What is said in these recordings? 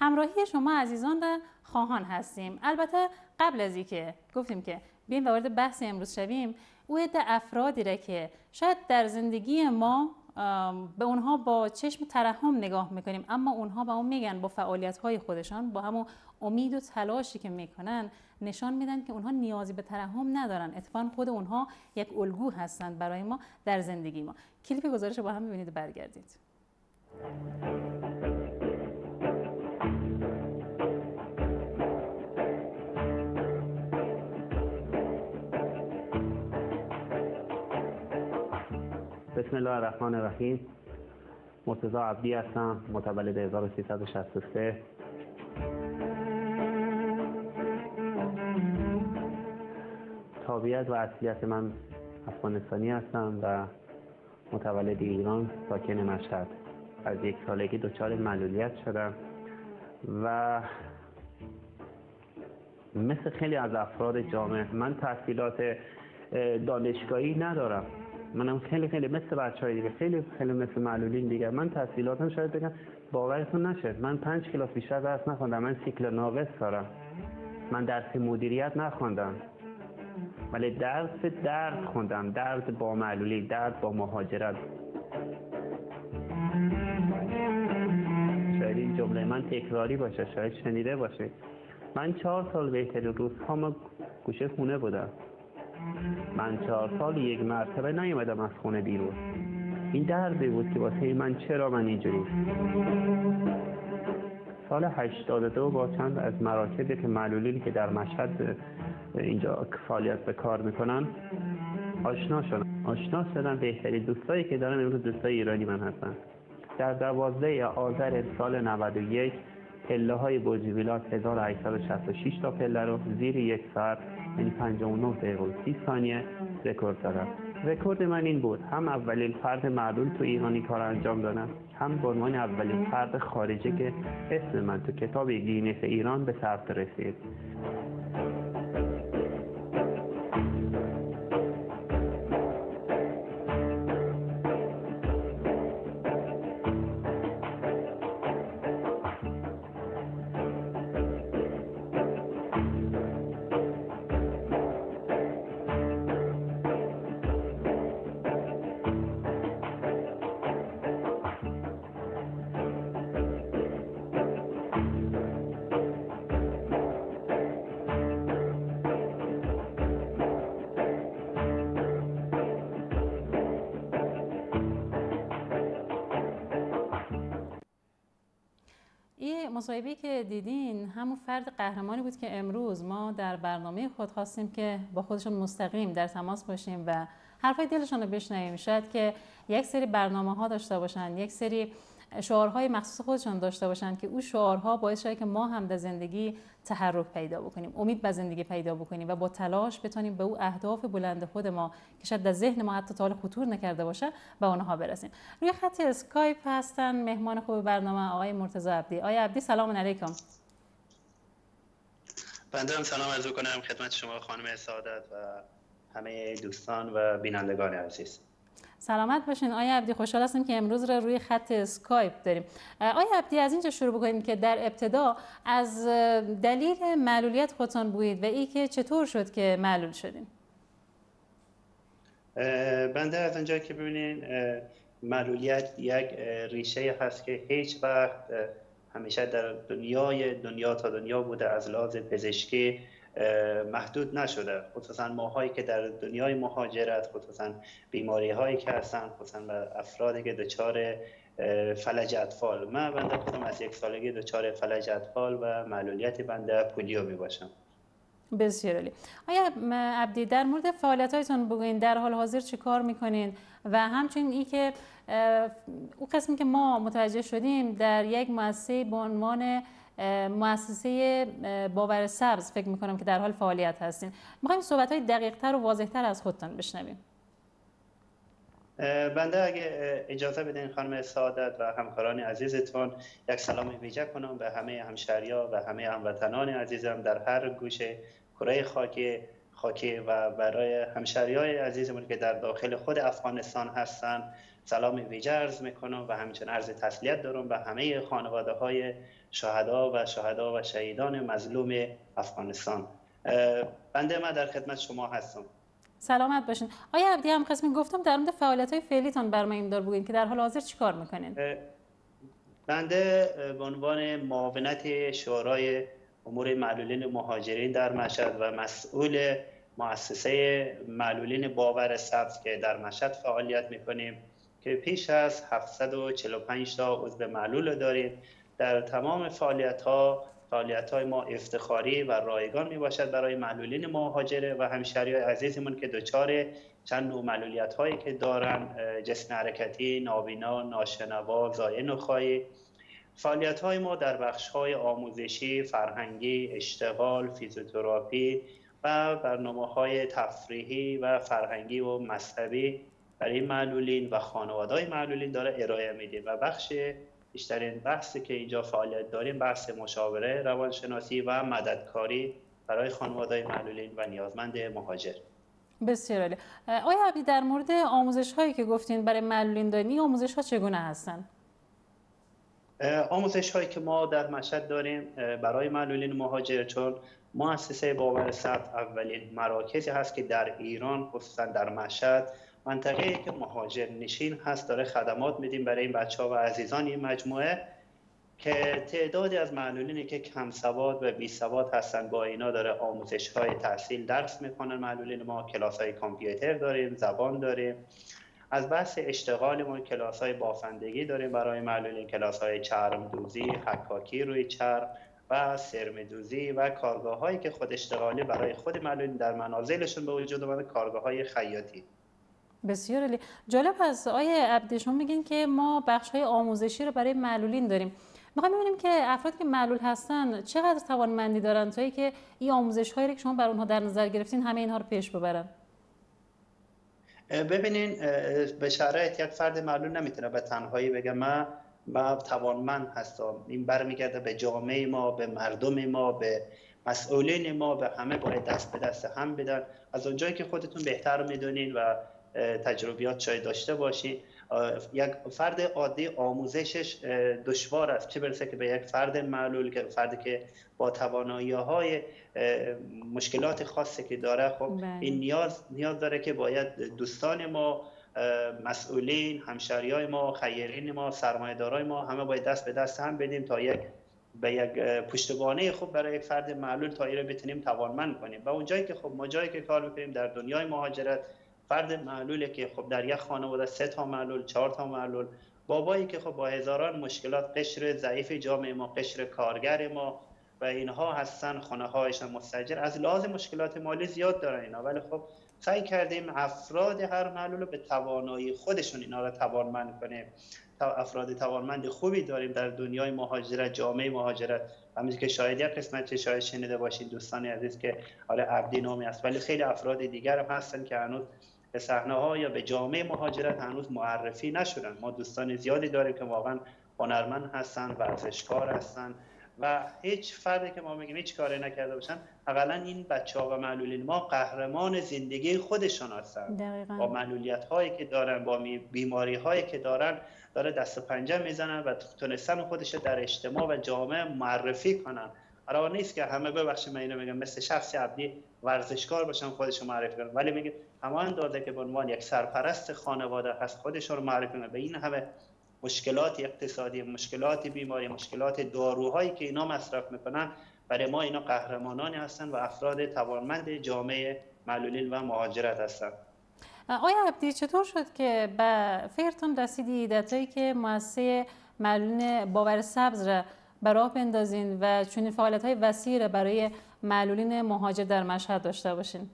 همراهی شما عزیزان را خواهان هستیم. البته قبل از اینکه گفتیم که بیایم وارد بحث امروز شویم، او عده افرادی را که شاید در زندگی ما به اونها با چشم ترحم نگاه میکنیم، اما اونها به اون میگن با فعالیت‌های خودشان، با همون امید و تلاشی که میکنن، نشان میدن که اونها نیازی به ترحم ندارن. اتفاقا خود اونها یک الگو هستند برای ما در زندگی ما. کلیپ گزارش با هم ببینید و برگردید. بسم الله الرحمن الرحیم. مرتضی عبدی هستم، متولد 1363. تابعیت و اصلیت من افغانستانی هستم و متولد ایران، ساکن مشهد. از 1 سالگی دچار معلولیت شدم و مثل خیلی از افراد جامعه من تحصیلات دانشگاهی ندارم. منم خیلی مثل بچه‌های دیگه، خیلی مثل معلولین دیگه. من تحصیلاتم شاید بگم باورتون نشه، من 5 کلاس بیشتر درس نخوندم. من سیکل ناقص دارم. من درس مدیریت نخوندم، ولی درد خوندم. درد با معلولی، درد با مهاجرت. شاید این جمله من تکراری باشه، شاید شنیده باشه. من 4 سال بهترین روزهام گوشه خونه بودم. من 4 سال 1 مرتبه نیومدم از خونه بیرون. این دردی بود که واسه من چرا من اینجوری. سال 82 با چند از مراکزی که معلولینی که در مشهد اینجا فعالیت به کار میکنن آشنا شدم. بهترین دوستایی که دارم امروز دوستای ایرانی من هستن. در 12 آذر سال 91 پله های برج ویلاس 1866 تا پله رو زیر 1 ساعت، یعنی 59 دقیقه و 30 ثانیه رکورد دارم. رکورد من این بود، هم اولین فرد معلول تو ایرانی کار انجام دادم، هم به عنوان اولین فرد خارجی که اسم من تو کتاب گینس ایران به ثبت رسید. مصاحبه‌ای که دیدین همون فرد قهرمانی بود که امروز ما در برنامه خود خواستیم که با خودشون مستقیم در تماس باشیم و حرفای دلشون رو بشنویم. شاید که یک سری برنامه‌ها داشته باشن، یک سری شعارهای مخصوص خودشون داشته باشن که اون شعارها باعث شده که ما هم در زندگی تحرک پیدا بکنیم، امید به زندگی پیدا بکنیم و با تلاش بتونیم به اون اهداف بلند خود ما که شاید در ذهن ما حتی تا حالا خطور نکرده باشه به اونها برسیم. روی خط اسکایپ هستن مهمان خوب برنامه آقای مرتضی عبدی. آقای عبدی سلام علیکم. بنده هم سلام عرض می‌کنم خدمت شما خانم سعادت و همه دوستان و بینندگان عزیز. سلامت باشین آقای عبدی. خوشحال هستیم که امروز رو روی خط اسکایپ داریم. آقای عبدی از اینجا شروع بکنیم که در ابتدا از دلیل معلولیت خودتان بگویید و این که چطور شد که معلول شدین. بنده از اونجا که ببینین معلولیت یک ریشه هست که هیچ وقت همیشه در دنیا تا دنیا بوده، از لحاظ پزشکی محدود نشده. خصوصا ماهایی که در دنیای مهاجرت، خصوصا بیماری هایی که هستن، خصوصا افرادی که دچار فلج اطفال، بنده خودم از 1 سالگی دچار فلج اطفال و معلولیت بنده پولیو می باشم. بسیار عالی. آیا عبدی در مورد فعالیت‌هایتون بگوین، در حال حاضر چی کار میکنین و همچنین این که اون قسمی که ما متوجه شدیم در یک مؤسسه به عنوان مؤسسه باور سبز فکر میکنم که در حال فعالیت هستین. میخوایم صحبت‌های دقیق‌تر و واضح‌تر از خودتان بشنویم. بنده اگه اجازه بدین خانم سعادت و همکاران عزیزتون یک سلام ویژه کنم به همه همشهری‌ها و همه هموطنان عزیزم در هر گوشه کره خاک خاکی و برای همشهریای عزیزمون که در داخل خود افغانستان هستن سلام ویژه عرض میکنم و همچنین عرض تسلیت دارم به همه خانواده های شهدا و شهیدان مظلوم افغانستان. بنده من در خدمت شما هستم. سلامت باشین. آیا عبدی، هم خواستم گفتم در مورد فعالیت‌های فعلیتان بر ما این بگویید که در حال حاضر چیکار میکنین؟ بنده به عنوان معاونت شورای امور معلولین مهاجرین در مشهد و مسئول مؤسسه معلولین باور سبز که در مشهد فعالیت میکنیم که پیش از 745 تا عضو معلول داریم. در تمام فعالیت‌های ما افتخاری و رایگان می باشد برای معلولین مهاجر و همشهریای عزیزمون که دچار چند نوع معلولیت‌هایی که دارن، جسم حرکتی، نابینا، ناشنوا، زایع نخاعی. فعالیت‌های ما در بخش‌های آموزشی، فرهنگی، اشتغال، فیزیوتراپی و برنامه‌های تفریحی و فرهنگی و مذهبی برای معلولین و خانواده‌های معلولین داره ارائه میده و بیشترین بحثی که اینجا فعالیت داریم بحث مشاوره روانشناسی و مددکاری برای خانواده‌های معلولین و نیازمند مهاجر. بسیار عالی. آیا عبدی، در مورد آموزش‌هایی که گفتین برای معلولین دارین، آموزش‌ها چگونه هستن؟ آموزش‌هایی که ما در مشهد داریم برای معلولین مهاجر، چون مؤسسه باور سبز اولین مراکزی هست که در ایران خصوصا در مشهد منطقه‌ای که مهاجر نشین هست داره خدمات میدیم برای این بچه‌ها و عزیزان این مجموعه که تعدادی از معلولینی که کم سواد و بی سواد هستن با اینا داره آموزش‌های تحصیل درس میکنن. معلولین ما کلاس‌های کامپیوتر داریم، زبان داریم. از بحث اشتغال ما کلاس‌های بافندگی داریم برای معلولین، کلاس‌های چرم‌دوزی، حکاکی روی چرم و سرمه‌دوزی و کارگاه‌هایی که خود اشتغالی برای خود معلولین در منازلشون به وجود اومده، کارگاه‌های خیاطی. بسیار عالی. جالب است. آیه عبدی، شما میگین که ما بخش‌های آموزشی رو برای معلولین داریم. می‌خوایم ببینیم که افرادی که معلول هستن چقدر توانمندی دارن تا اینکه این آموزش‌هایی که شما بر اونها در نظر گرفتین همه اینها رو پیش ببرن. ببینین، به شرایط یک فرد معلول نمیتونه به تنهایی بگه من توانمند هستم. این برمیگرده به جامعه ما، به مردم ما، به مسئولین ما، به همه باید دست به دست هم بدن. از اونجایی که خودتون بهتر میدونین و تجربیات شاید داشته باشین، یک فرد عادی آموزشش دشوار است، چه برسه که به یک فرد معلول، که فردی که با توانایی‌های مشکلات خاصی که داره. خب این نیاز داره که باید دوستان ما، مسئولین، همشهریای ما، خیرین ما، سرمایه‌دارای ما همه باید دست به دست هم بدیم تا به یک پشتوانه خوب برای یک فرد معلول تا این رو بتونیم توانمند کنیم. و اونجایی که خب ما جایی که کار می‌کنیم در دنیای مهاجرت، فرد معلوله که خب در یک خانواده 3 تا معلول، 4 تا معلول، بابایی که خب با هزاران مشکلات، قشر ضعیف جامعه ما، قشر کارگر ما و اینها هستن، خانه هایشان مستاجر، از لحاظ مشکلات مالی زیاد دارن اینا، ولی خب سعی کردیم افراد هر معلول به توانایی خودشون اینا رو توانمند کنیم. افراد توانمند خوبی داریم در دنیای مهاجرت، جامعه مهاجرت. همونجوری که شاید یک قسمت شاید شنیده باشین دوستان عزیز که حالا عبدی نامی است، ولی خیلی افراد دیگر هم هستن که هنوز به صحنه‌ها یا به جامعه مهاجرت هنوز معرفی نشدن. ما دوستان زیادی داریم که واقعا هنرمند هستن، ورزشکار هستن و هیچ فردی که ما میگیم هیچ کاری نکرده باشن، حداقل این بچه‌ها و معلولین ما قهرمان زندگی خودشون هستن. با معلولیت‌هایی که دارن، با بیماری‌هایی که دارن، داره دست و پنجه میزنن و تونستن خودش در اجتماع و جامعه معرفی کنن. قرار نیست که همه، ببخشید من اینو میگم، مثل شخص عبدی ورزشکار باشن خودشون معرفی کنن، ولی میگه همان اندازه که به عنوان یک سرپرست خانواده هست خودشون رو معرفی کنن. به این همه مشکلات اقتصادی، مشکلات بیماری، مشکلات داروهایی که اینا مصرف میکنن، برای ما اینا قهرمانانی هستن و افراد توانمند جامعه معلولین و مهاجرت هستن. آیا عبدی، چطور شد که به فکرتون رسیدی ایده‌ای که مؤسسه معلولین باور سبز را به راه بندازین و چنین فعالیت‌های وسیع برای معلولین مهاجر در مشهد داشته باشین؟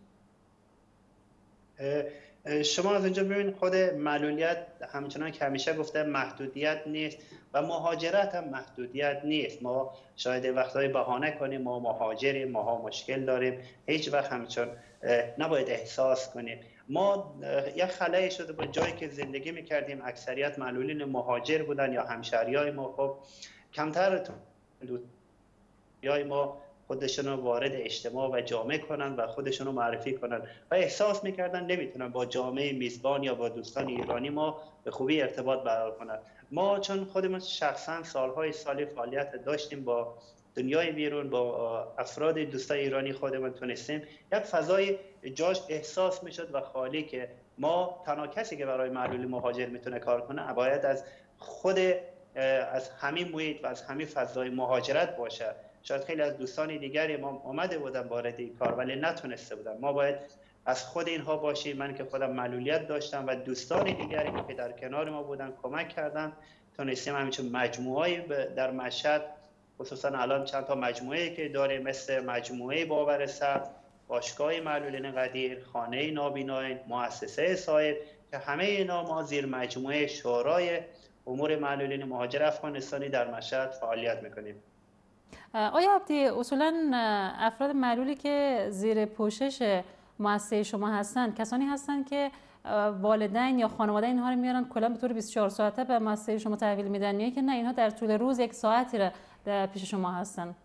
شما از اینجا ببینید خود معلولیت همچنان که همیشه گفته محدودیت نیست و مهاجرت هم محدودیت نیست. ما شاید وقتایی بهانه کنیم ما مهاجریم، ما مشکل داریم، هیچ وقت همچنان نباید احساس کنیم. ما یک خلایی شده با جایی که زندگی میکردیم، اکثریت معلولین مهاجر بودن یا همشهریای ما. خب کمتر دوستای ما خودشون رو وارد اجتماع و جامعه کنن و خودشون رو معرفی کنن و احساس میکردن نمیتونن با جامعه میزبان یا با دوستان ایرانی ما به خوبی ارتباط برقرار کنن. ما چون خودمون شخصا سالهای سالی فعالیت داشتیم با دنیای بیرون، با افراد دوستای ایرانی خودمون تونستیم یک فضای جاش احساس میشد و خالی که ما تنها کسی که برای معلولی مهاجر میتونه کار کنه باید از همین محیط و از همین فضای مهاجرت باشه. شاید خیلی از دوستان دیگری ما اومده بودن وارد این کار ولی نتونسته بودن. ما باید از خود اینها باشیم. من که خودم معلولیت داشتم و دوستان دیگری که در کنار ما بودن کمک کردن، تونستیم همچنین مجموعه‌ای در مشهد، خصوصا الان چند تا مجموعه‌ای که داریم مثل مجموعه باور سبز، باشگاه معلولین قدیر، خانه نابینایان، مؤسسه صاحب، که همه اینا ما زیر مجموعه شورای امور معلولین مهاجر افغانستانی در مشهد فعالیت میکنیم. آیا عبدی، اصولا افراد معلولی که زیر پوشش مؤسسه شما هستند کسانی هستند که والدین یا خانواده اینها رو میارن کلا به طور 24 ساعته به مؤسسه شما تحویل میدن، یا که نه اینها در طول روز یک ساعتی رو پیش شما هستن؟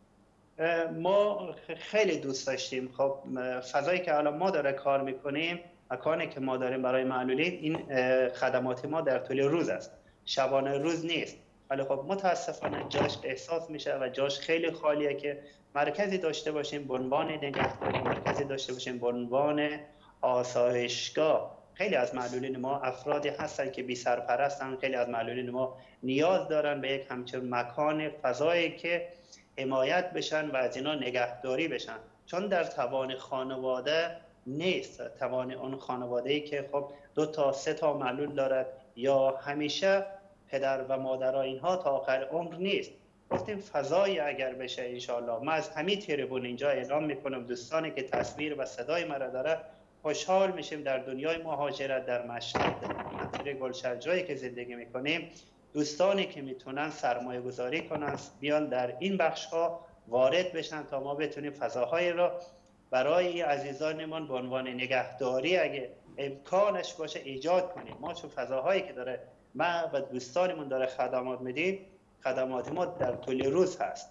ما خیلی دوست داشتیم. خب فضایی که الان ما داره کار میکنیم، مکانی که ما داریم برای معلولین، این خدمات ما در طول روز است، شبانه روز نیست. ولی خب متاسفانه جاش احساس میشه و جاش خیلی خالیه که مرکزی داشته باشیم به عنوان نگهداری، مرکزی داشته باشیم به عنوان آسایشگاه. خیلی از معلولین ما افرادی هستن که بی سرپرستن، خیلی از معلولین ما نیاز دارن به یک همچین مکان، فضایی که حمایت بشن و از اینا نگهداری بشن، چون در توان خانواده نیست. توان اون خانواده‌ای که خب 2 تا 3 تا معلول دارد یا همیشه پدر و مادر اینها تا آخر عمر نیست. گفتیم فضایی اگر بشه انشالله. من از همین تریبون اینجا اعلام میکنم دوستانی که تصویر و صدای مرا داره، خوشحال میشیم در دنیای مهاجرت در مشهد، در گلشن جایی که زندگی میکنیم، دوستانی که میتونن سرمایه گذاری کنن بیان در این بخش ها وارد بشن تا ما بتونیم فضاهای را برای عزیزانمون به عنوان نگهداری اگه امکانش باشه ایجاد کنیم. ما چون فضاهایی که داره ما و دوستانمون داره خدمات میدیم، خدمات ما در طول روز هست.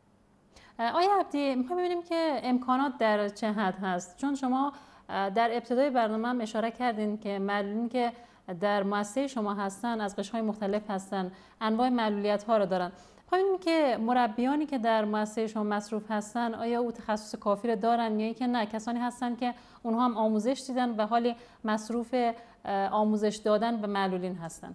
آیا عبدی، میخوایم ببینیم که امکانات در چه حد هست؟ چون شما در ابتدای برنامه هم اشاره کردین که معلولین که در مؤسسه شما هستن از قشرهای مختلف هستن، انواع معلولیت ها رو دارن. میخوایم که مربیانی که در مؤسسه شما مصروف هستن آیا او تخصص کافی رو دارن یا که نه کسانی هستن که اونها هم آموزش دیدن و حالی مصروف آموزش دادن به معلولین هستن؟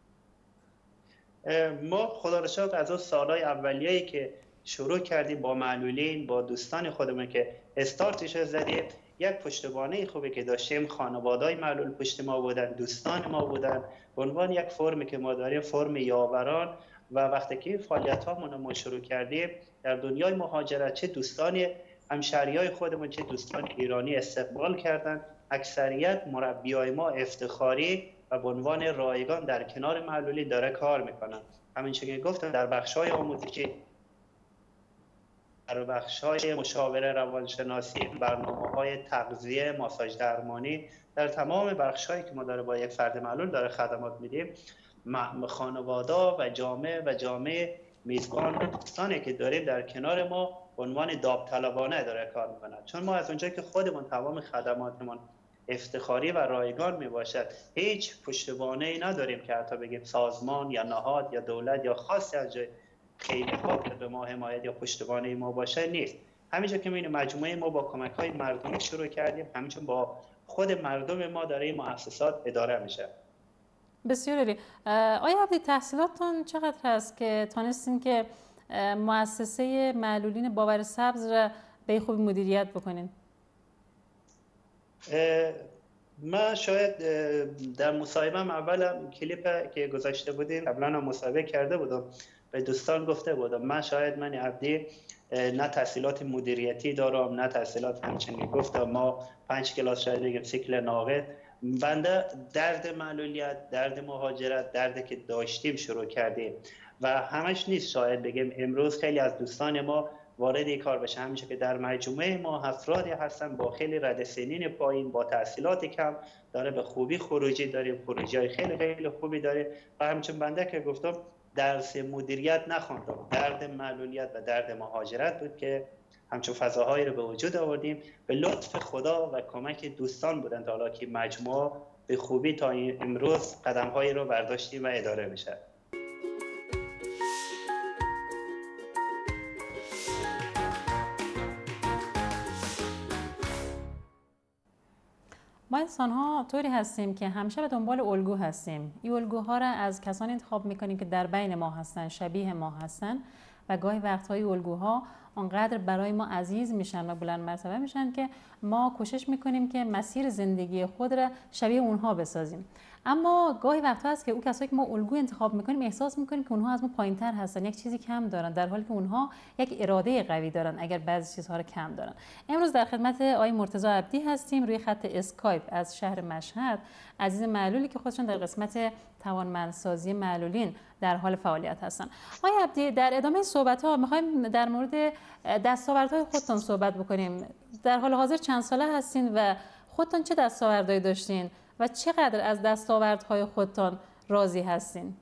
ما خدا رو شکر از اون سالهای اولیه‌ای که شروع کردیم با معلولین، با دوستان خودمون که استارتش زدیم، یک پشتوانه خوبی که داشتیم، خانواده‌های معلول پشت ما بودن، دوستان ما بودن، به عنوان یک فرمی که ما داریم، فرم یاوران. و وقتی که فعالیت‌هامون رو ما شروع کردیم در دنیای مهاجرت، چه دوستان همشهریای خودمون چه دوستان ایرانی استقبال کردن. اکثریت مربیای ما افتخاری و به عنوان رایگان در کنار معلولی داره کار میکنن. همینچه که گفتم در بخش‌های آموزشی، در بخش‌های مشاوره روانشناسی، برنامه‌های تغذیه، ماساژ درمانی، در تمام بخش‌هایی که ما داره با یک فرد معلول داره خدمات میدیم، خانواده و جامعه میزبان دوستانی که داریم در کنار ما به عنوان داوطلبانه داره کار میکنن. چون ما از اونجایی که خودمون تمام خدماتمون افتخاری و رایگان میباشد، هیچ پشتوانه‌ای نداریم که حتی بگیم سازمان یا نهاد یا دولت یا خاصی از جای خیلی که به ما حمایت یا پشتوانه ما باشه نیست. همینجا که این مجموعه ما با کمک‌های مردمی شروع کردیم، همینجور با خود مردم ما داره این مؤسسات اداره میشه. بسیار عالی. آیا عبدی تحصیلاتتون چقدر هست که تونستین که مؤسسه معلولین باور سبز را به خوبی مدیریت بکنین؟ من شاید در مصاحبه‌ام اولم کلیپ که گذاشته بودیم قبلا هم مصاحبه کرده بودم، به دوستان گفته بودم من عبدی نه تحصیلات مدیریتی دارم نه تحصیلات، همچنین گفتم ما 5 کلاس شاید بگیم سیکل ناقص. بنده درد معلولیت، درد مهاجرت، دردی که داشتیم شروع کردیم و همش نیست شاید بگیم امروز خیلی از دوستان ما وارد این کار بشه. همیشه که در مجموعه ما افرادی هستن با خیلی رد سنین پایین، با تحصیلات کم، داره به خوبی خروجی داریم، خروجی‌های خیلی خیلی خوبی داره. و همچنین بنده که گفتم درس مدیریت نخوندم، درد معلولیت و درد مهاجرت بود که همچون فضاهایی رو به وجود آوردیم. به لطف خدا و کمک دوستان بودند حالا که مجموعه به خوبی تا امروز قدم‌هایی رو برداشتیم و اداره میشه. ما انسان ها طوری هستیم که همیشه به دنبال الگو هستیم. این الگوها را از کسانی انتخاب میکنیم که در بین ما هستن، شبیه ما هستن و گاهی وقتهای الگوها آنقدر برای ما عزیز میشن و بلند مرتبه میشن که ما کوشش میکنیم که مسیر زندگی خود را شبیه اونها بسازیم. اما گاهی وقتا هست که اون کسایی که ما الگو انتخاب میکنیم احساس میکنیم که اونها از ما پایینتر هستن، یک چیزی کم دارن، در حالی که اونها یک اراده قوی دارن اگر بعضی چیزها رو کم دارن. امروز در خدمت آقای مرتضی عبدی هستیم روی خط اسکایپ از شهر مشهد، عزیز معلولی که خودشون در قسمت توانمندسازی معلولین در حال فعالیت هستن. آقای عبدی، در ادامه صحبت‌ها می‌خوایم در مورد دستاوردهای خودتون صحبت بکنیم. در حال حاضر چند ساله هستین و خودتون چه دستاوردهایی داشتین و چقدر از دستاوردهای خودتان راضی هستین؟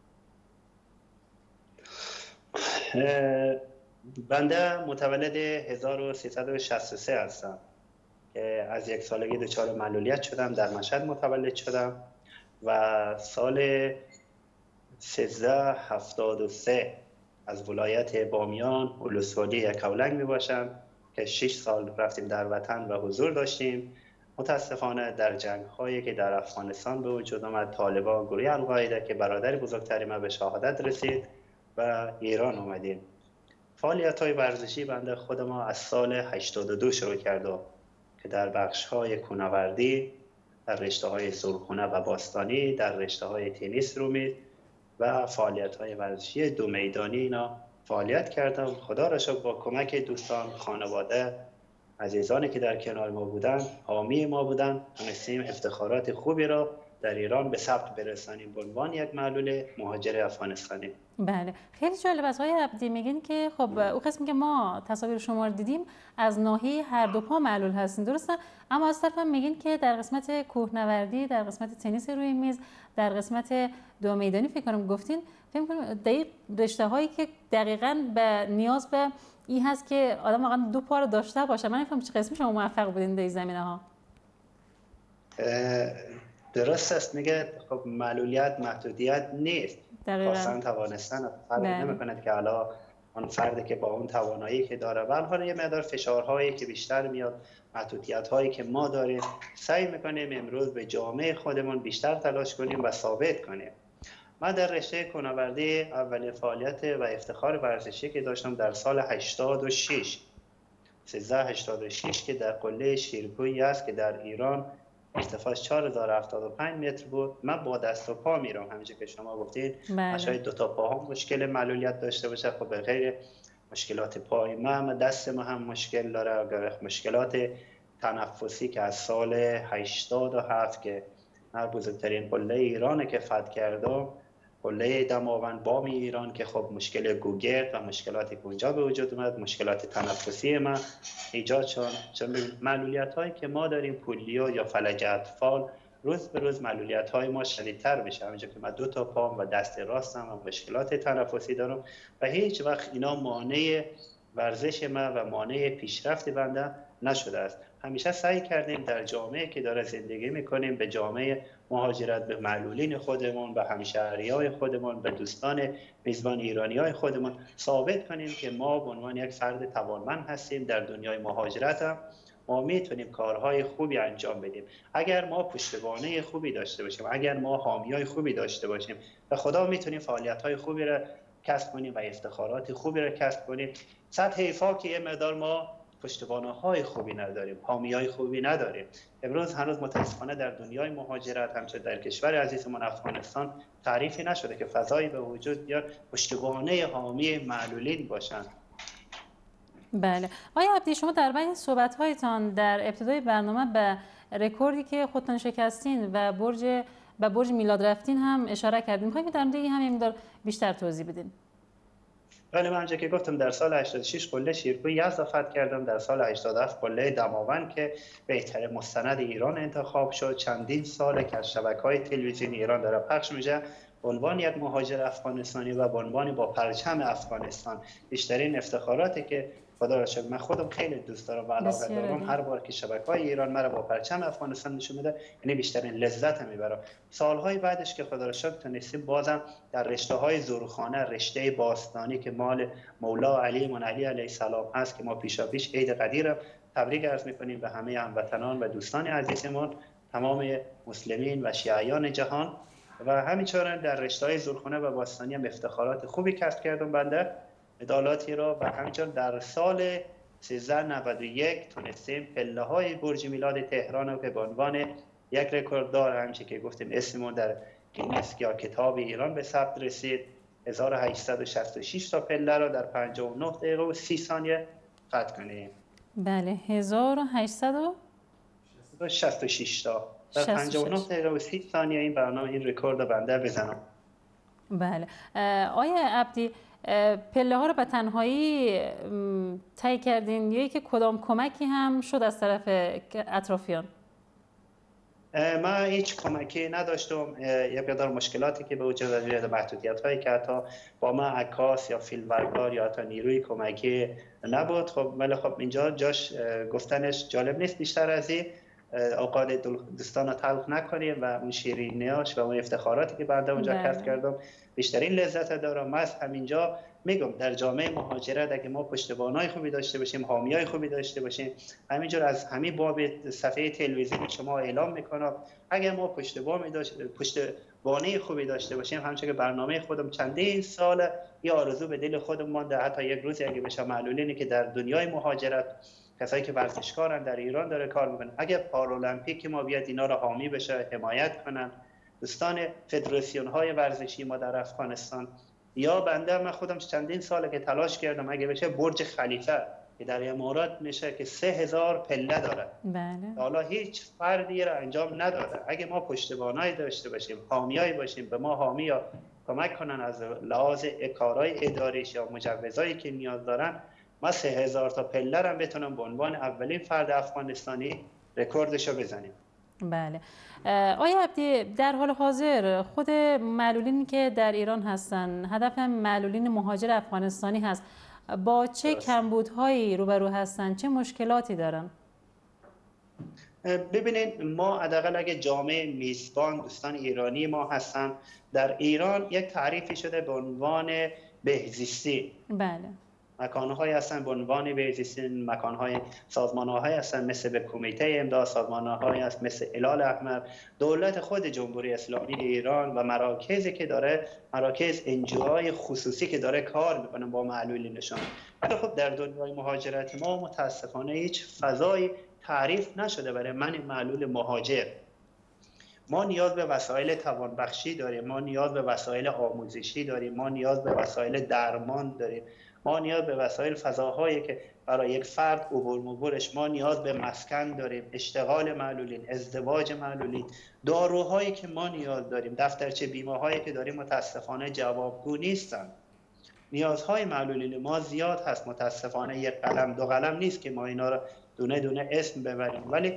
بنده متولد 1363 هستم که از 1 سالگی دچار معلولیت شدم، در مشهد متولد شدم و سال 1373 از ولایت بامیان ولسوالی یکاولنگ می باشم که 6 سال رفتیم در وطن و حضور داشتیم. متاسفانه در جنگ هایی که در افغانستان به وجود آمد، طالبان، گروه القاعده که برادر بزرگتری ما به شهادت رسید و ایران اومدیم. فعالیت های ورزشی بنده خود ما از سال 82 شروع کردم که در بخش های کوهنوردی، در رشته های زورخانه و باستانی، در رشته های تنیس رومی و فعالیت های ورزشی دو میدانی اینا فعالیت کردم. خدا را شکر با کمک دوستان، خانواده، عزیزانی که در کنار ما بودن، حامی ما بودن، تونستیم افتخارات خوبی را در ایران به ثبت برسانیم به عنوان یک معلول مهاجر افغانستانی. بله، خیلی جالب است. آقای عبدی میگین که خب اون قسمی که ما تصاویر شما رو دیدیم از ناحیه هر دو پا معلول هستین، درسته؟ اما از طرف میگین که در قسمت کوهنوردی، در قسمت تنیس روی میز، در قسمت دو میدانی فکر کنم گفتین، فکر کنم دقیق رشته هایی که دقیقاً به نیاز به این هست که آدم واقعا دو پا رو داشته باشه. من نمی‌فهمم چه قسمی شما موفق بودین در این زمینه‌ها. درست است، میگه خب معلولیت محدودیت نیست. خواستن توانستن فرق نمی‌کند که حالا اون فردی که با اون توانایی که داره و حالا یه مقدار فشارهایی که بیشتر میاد، محدودیت‌هایی که ما داریم، سعی می‌کنیم امروز به جامعه خودمون بیشتر تلاش کنیم و ثابت کنیم. من در رشته کوهنوردی اولین فعالیت و افتخار ورزشی که داشتم در سال 86 1386 که در قله شیرکوهی است که در ایران ارتفاعش 4075 متر بود. من با دست و پا میرم، همینجوری که شما گفتید. شاید دو تا پاها مشکل معلولیت داشته باشه، خب به غیر مشکلات پای من دست ما هم مشکل داره، مشکلات تنفسی که از سال 87 که من بزرگترین قله ایرانه که فتح کردم، قله دماوند بام ایران که خب مشکل گوگرد و مشکلاتی که اونجا به وجود اومد، مشکلات تنفسی من ایجاد شد. چون معلولیت هایی که ما داریم، پولیو یا فلج اطفال، روز به روز معلولیت های ما شدیدتر میشه. همینجا که من دو تا پام و دست راستم و مشکلات تنفسی دارم و هیچ وقت اینا مانع ورزش من و مانع پیشرفت بنده نشده است. همیشه سعی کردیم در جامعه که داره زندگی میکنیم، به جامعه مهاجرت، به معلولین خودمون، به همشهریای خودمون، به دوستان میزبان ایرانیای خودمون ثابت کنیم که ما به عنوان یک فرد توانمند هستیم. در دنیای مهاجرت هم ما میتونیم کارهای خوبی انجام بدیم اگر ما پشتوانه خوبی داشته باشیم، اگر ما حامیای خوبی داشته باشیم و خدا میتونیم فعالیت‌های خوبی را کسب کنیم و افتخارات خوبی را کسب کنیم. صد حیفا که یه مقدار ما پشتوانه‌های خوبی نداریم، حامیای خوبی نداریم. امروز هنوز متاسفانه در دنیای مهاجرت، همچنین در کشور عزیزمون افغانستان، تعریفی نشده که فضایی به وجود بیاد پشتوانه حامی معلولین باشند. بله. آقای عبدی، شما در بین صحبت‌هایتان در ابتدای برنامه به رکوردی که خودتان شکستین و به برج میلاد رفتین هم اشاره کردین. می‌خوایم در مورد این هم یه مقدار بیشتر توضیح بدین. بله، من که گفتم در سال 86 قله شیرکوه یزد فتح کردم. در سال 87 قله دماوند که بهترین مستند ایران انتخاب شد. چندین ساله که از شبکه‌های تلویزیونی ایران داره پخش میشه به عنوان یک مهاجر افغانستانی و به عنوان با پرچم افغانستان. بیشترین افتخاراتی که خدا را شکر من خودم خیلی دوست دارم و علاقه دارم. هر بار که شبکه‌های ایران مرا با پرچم افغانستان نشون میده، یعنی بیشترین لذت میبرم. سالهای بعدش که خدا را شکر تونستیم بازم در رشته‌های زورخانه، رشته باستانی که مال مولا علی منعلی علیه السلام هست که ما پیشاپیش عید قدیر تبریک عرض می‌کنیم به همه هموطنان و دوستان عزیزمون، تمام مسلمین و شیعیان جهان. و همینطور در رشته‌های زورخانه و باستانی هم افتخارات خوبی کسب کردم بنده، مدالاتی را. و همینطور در سال 1391 تونستیم پله‌های برج میلاد تهران رو که به عنوان یک رکورددار، همچه که گفتیم اسممون در گینس یا کتاب ایران به ثبت رسید، 1866 تا پله را در 59 دقیقه و 30 ثانیه فتح کنیم. بله 1866 تا در 59 دقیقه و 30 ثانیه این برنامه این رکورد بنده بزنم. بله آیا عبدی پله ها رو به تنهایی طی کردین یا که کدام کمکی هم شد از طرف اطرافیان؟ من هیچ کمکی نداشتم. یک مقدار مشکلاتی که به وجود آمد، محدودیت‌هایی که حتی با من عکاس یا فیلمبردار یا حتی نیروی کمکی نبود. خب ولی خب اینجا جاش گفتنش جالب نیست بیشتر از این. اوقات دوستان رو تلخ نکنیم و اون شیرینیاش و اون افتخاراتی که بنده اونجا کسب کردم بیشترین لذت دارم. من از همینجا میگم در جامعه مهاجرت اگه ما پشتیبانای خوبی داشته باشیم، حامیای خوبی داشته باشیم، همینجور از همین باب صفحه تلویزیونی شما اعلام میکنم اگه ما پشتیبانی خوبی داشته باشیم، همچنین که برنامه خودم چندین سال یه آرزو به دل خودم مانده، حتی یک روزی اگه بشه معلولینی که در دنیای مهاجرت، کسایی که ورزشکارن در ایران داره کار میکنن، اگه پارالمپیک ما بیاد اینا رو حامی بشه، حمایت کنن، دوستان فدراسیون های ورزشی ما در افغانستان، یا بنده من خودم چندین ساله که تلاش کردم اگه بشه برج خلیفه که در امارات میشه که 3000 پله داره. بله. حالا هیچ فردی را انجام نداده. اگه ما پشتیبانایی داشته باشیم، حامیایی باشیم، به ما حامی یا کمک کنن از لحاظ کارهای اداریش یا مجوزایی که نیاز دارن، ما 3000 تا پله را بتونم به عنوان اولین فرد افغانستانی رکوردشو بزنیم. بله. آیا عبدی در حال حاضر خود معلولینی که در ایران هستن، هدف معلولین مهاجر افغانستانی هست، با چه کمبودهایی روبرو هستن؟ چه مشکلاتی دارن؟ ببینید ما حداقل اگه جامعه میزبان دوستان ایرانی ما هستن در ایران، یک تعریفی شده به عنوان بهزیستی. بله. مکان‌هایی هستن به عنوان بهزیستی، مکان‌های سازمان‌هایی هستن مثل به کمیته امداد، سازمان‌هایی هست مثل هلال احمر، دولت خود جمهوری اسلامی ایران و مراکزی که داره، مراکز انجیوهای خصوصی که داره کار میکنه با معلولینشون. ولی خب در دنیای مهاجرت ما متاسفانه هیچ فضایی تعریف نشده برای من معلول مهاجر. ما نیاز به وسایل توانبخشی داریم، ما نیاز به وسایل آموزشی داریم، ما نیاز به وسایل درمان داریم، ما نیاز به وسایل فضاهایی که برای یک فرد عبور مبورش، ما نیاز به مسکن داریم، اشتغال معلولین، ازدواج معلولین، داروهایی که ما نیاز داریم، دفترچه بیمه هایی که داریم متاسفانه جوابگو نیستن. نیازهای معلولین ما زیاد هست متاسفانه، یک قلم دو قلم نیست که ما اینا رو دونه دونه اسم ببریم. ولی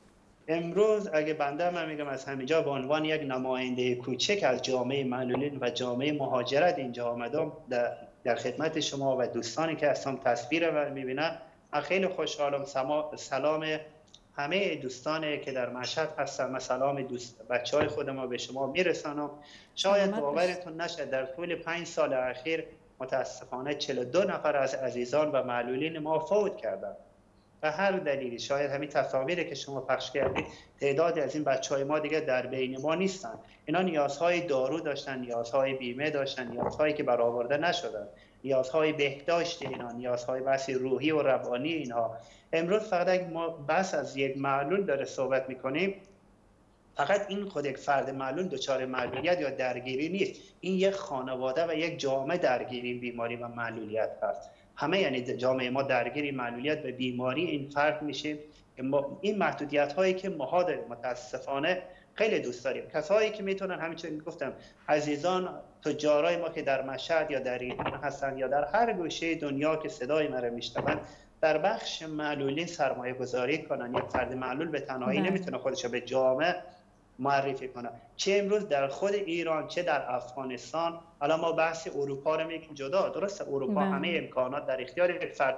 امروز اگه بنده من میگم از همینجا به عنوان یک نماینده کوچک از جامعه معلولین و جامعه مهاجرت اینجا آمدم در خدمت شما و دوستانی که هستم تصویر رو میبینم، من خیلی خوشحالم. سلام همه دوستانی که در مشهد هستن، من سلام بچهای خودم رو به شما میرسانم. شاید باورتون نشه در طول 5 سال اخیر متاسفانه 42 نفر از عزیزان و معلولین ما فوت کردند. به هر دلیلی، شاید همین تصاویری که شما پخش کردید، تعدادی از این بچهای ما دیگه در بین ما نیستن. اینا نیازهای دارو داشتن، نیازهای بیمه داشتن، نیازهایی که برآورده نشدن، نیازهای بهداشت اینا، نیازهای بحث روحی و روانی اینها. امروز فقط ما بس از یک معلول داره صحبت میکنیم، فقط این خود یک فرد معلول دچار معلولیت یا درگیری نیست، این یک خانواده و یک جامعه درگیری بیماری و معلولیت هست. همه یعنی جامعه ما درگیری معلولیت و بیماری این فرد میشیم که ما این محدودیت هایی که ما داریم متاسفانه خیلی دوست داریم. کسایی که میتونن، همینطور گفتم، عزیزان تجارای ما که در مشهد یا در ایران هستن یا در هر گوشه دنیا که صدای ما رو میشنون، در بخش معلولین سرمایه گذاری کنن. یک فرد معلول به تنهایی نمیتونه خودش به جامعه معرفی کنه، چه امروز در خود ایران چه در افغانستان. حالا ما بحث اروپا رو میگیم جدا، درسته اروپا همه امکانات در اختیار یک فرد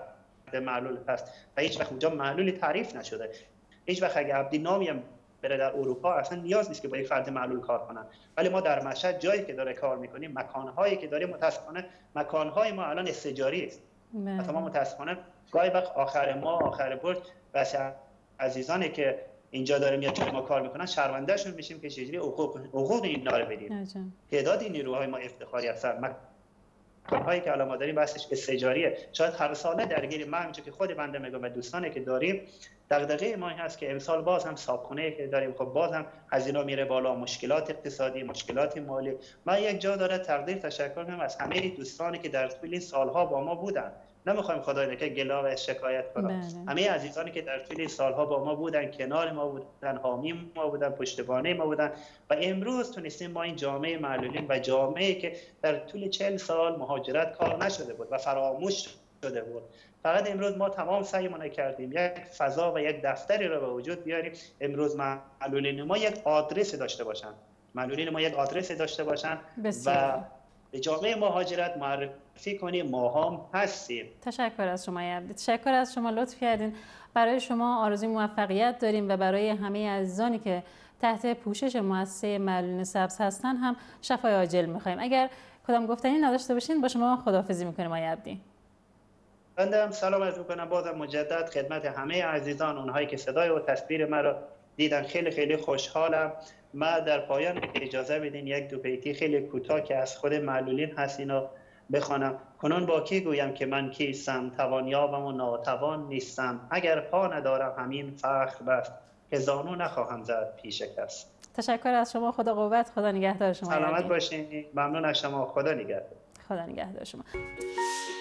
معلول هست و هیچ وقت اونجا معلولی تعریف نشده. هیچ وقت اگه عبدی نامی هم بره در اروپا اصلا نیاز نیست که با یک فرد معلول کار کنن. ولی ما در مشهد جایی که داره کار میکنیم، مکانهایی که داریم، متاسفانه مکانهای ما الان استئجاری است. مثلا ما متاسفانه گاهی وقت آخر ماه، آخر برج، بس عزیزانی که اینجا داره میاد که ما کار میکنن شرمندهشون میشیم که چجوری حقوق اینا رو بدیم. تعدادی نیروهای ما افتخاری هستن. مکانهایی که الان ما داریم بحثش استئجاریه. شاید هر ساله درگیر من همونجوری که خود بنده میگم و دوستانی که داریم، دغدغه ما این هست که امسال باز هم صابخونه که داریم، خب باز هم هزینه میره بالا، مشکلات اقتصادی، مشکلات مالی. من یک جا داره تقدیر تشکر کنم از همه دوستانی که در طول این سالها با ما بودن. نمیخوایم خدای نکنه گلا و شکایت کنم. همه عزیزانی که در طول این سالها با ما بودن، کنار ما بودن، حامی ما بودن، پشتیبانی ما بودن و امروز تونستیم ما این جامعه معلولین و جامعه‌ای که در طول 40 سال مهاجرت کار نشده بود و فراموش شده بود، فقط امروز ما تمام سعیمون کردیم یک فضا و یک دفتری رو به وجود بیاریم. امروز معلولین ما یک آدرس داشته باشن، معلولین ما یک آدرس داشته باشن و به جامعه مهاجرت معرفی کنیم ما هم هستیم. تشکر از شما عبدی، تشکر از شما، لطف کردین. برای شما آرزوی موفقیت داریم و برای همه عزیزانی که تحت پوشش مؤسسه معلولین سبز هستن هم شفای عاجل می‌خوایم. اگر کدام گفتنی نداشته باشین با شما خداحافظی می‌کنیم آقای عبدی. بنده هم سلام عرض می‌کنم بازم مجدد خدمت همه عزیزان، اونهایی که صدای و تصویر من رو دیدن. خیلی خیلی خوشحالم. ما در پایان اجازه بدین یک دو بیتی خیلی کوتاه که از خود معلولین هست اینو بخوانم. کنون با کی گویم که من کیستم، توانیابم و ناتوان نیستم. اگر پا ندارم همین فخر بس، که زانو نخواهم زد پیش کس. تشکر از شما، خدا قوت، خدا نگهدار شما. سلامت باشین. ممنون از شما، خدا نگهدار. خدا نگهدار شما.